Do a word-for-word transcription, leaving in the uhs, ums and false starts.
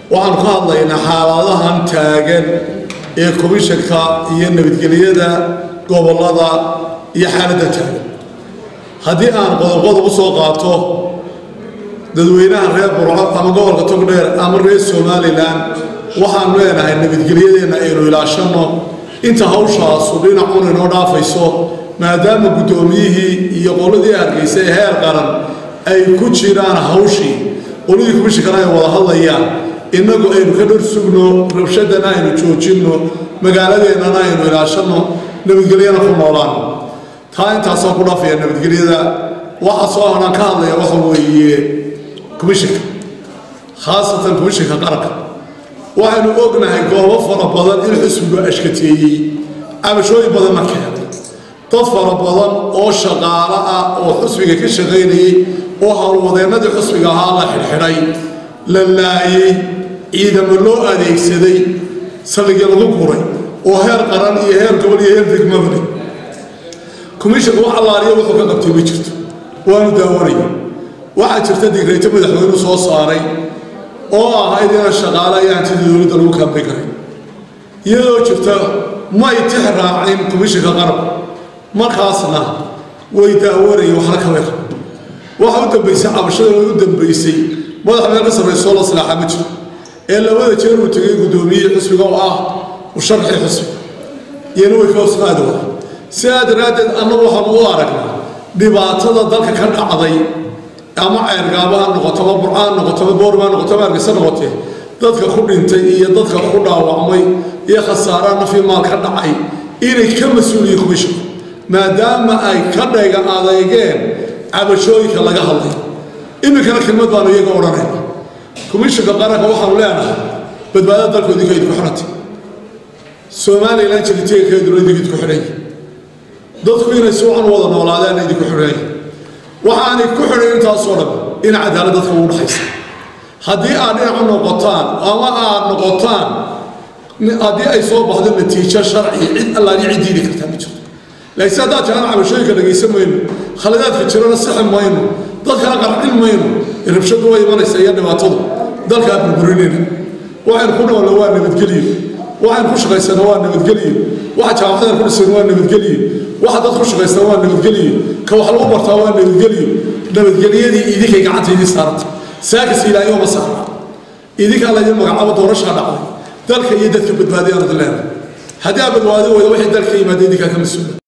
waxaan ka hadlaynaa xaaladahan taagan ee komishanka iyo nabadgelyada gobolada iyo xaaladda taagan haddii aan qodob-qodob u soo qaato dadweynaha reer Burco ama gobolka Togdheer ama reer Somaliland waxaan leenahay nabadgelyadeena aynu ilaashano inta hawshaas u dhinacuun inoo dhaafayso maadaama gudoomiyihii iyo qoladii Hargeysa ee heer qaran ay ku jiraan hawshii qoladii komishanka ay wada hadlayaan inagu aynu ka dhor sugno rabshadana aynu joojino magaaladeena aynu ilaashano nabadgelyada ku noolaan taa intaas oo ku dhaafaya nabadgelyada waxa soo hanaan ka hadlaya waxa weeye komishanka khaasatan komishanka qaranka waxaanu ognahay goobo fara badan in xisbigu ashkateeyay abashooyin badan ma keenay dad fara badan oo shaqaale ah oo xisbiga ka shaqeynayay oo hawlwadeenadii xisbiga ahaa la xirxiray la laayay ciidamo loo adeegsaday saldhigyo lagu guray oo heer qaran iyo heer gobol iyo heer degmada komishanka waxa la ariyo wuxuu ka qabtay ma jirto waanu daawanay waxa jirta Diray madaxweynuhu soo saaray oo ahayd in shaqaale ay inta dawladda lagu kaabay karay iyadoo jirta ma itixraacin komishanka qaran markaasna way daawanay waxa ka weeq waxa uu dambeysay cabashada uu dambeysay madaxweynaha ka sameeyay la salaaxa ma jiro ee labada jeer uu tagay gudoomiye xisbiga oo ah u sharxi xisbi iyana way ka wasqaado سيادرادد أنا وهم وارقنا دبعتنا ذلك كان عضي أما عرقابان نقطة برآن نقطة بورمان نقطة مركز نقطة ذلك خد إنتي ذلك خد عوامي يا خسارة في مال كان عي إني كم مسؤولية خمسة ما دام أي كان يجا عضيجين عبشوي كلا جهلي إني كان كلمة ضانو يجا ورانه خمسة كقارك وحولنا بدبادة ذلك وديك يدك حرتي سومالي لانش اللي تيجي كيدرو يدك حرتي dadku inay soo aan wada noolaadaan idinku xireen waxaan ku xireen intaas oo dhan in cadaalad dadka u dhaxayso hadii aan dhinac noqotaan ama aan noqotaan hadii ay soo baxdo natiijo sharci cid Allah ciidii karta ma jirto laakiin hadaa jaan cabashooyinka dhageysamayno khaladaadka jirana sax mayno dadka qarxin mayno rabshadu way imanaysaa iyo dhibaatadu dalka burburinayna waxaan ku nool waa nabadgeliyo waxaan ku shaqaysana waa nabadgeliyo waxa jaamacada ku dhisay waa nabadgeliyo waxa dad ku shaqaysana waa nabadgeliyo ka wax lagu bartaa waa nabadgeliyo nabadgeliyadii idinka gacanteedii saartay saakis ilaahay oo masaara idinka la yimid magacaabo doorasho dhacday dalka iyo dadka badbaadiyay ardayda hadii aad badbaadi waydo wixii dalka yimaadeen idinka ka mas'uul